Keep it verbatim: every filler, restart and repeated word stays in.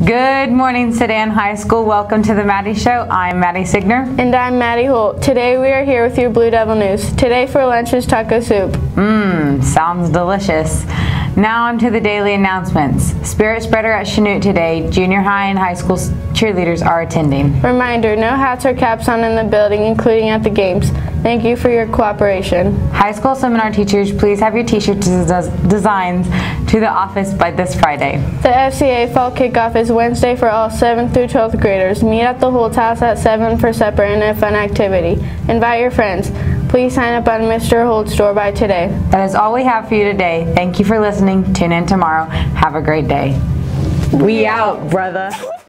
Good morning, Sedan High School. Welcome to the Maddie Show. I'm Maddie Signer. And I'm Maddie Holt. Today we are here with your Blue Devil News. Today for lunch is taco soup. Mmm, sounds delicious. Now on to the daily announcements. Spirit Spreader at Chanute today. Junior high and high school cheerleaders are attending. Reminder, no hats or caps on in the building, including at the games. Thank you for your cooperation. High school seminar teachers, please have your t-shirt des designs to the office by this Friday. The F C A Fall Kickoff is Wednesday for all seventh through twelfth graders. Meet at the Holt's House at seven for supper and a fun activity. Invite your friends. Please sign up on Mister Holt's store by today. That is all we have for you today. Thank you for listening. Tune in tomorrow. Have a great day. We out, brother.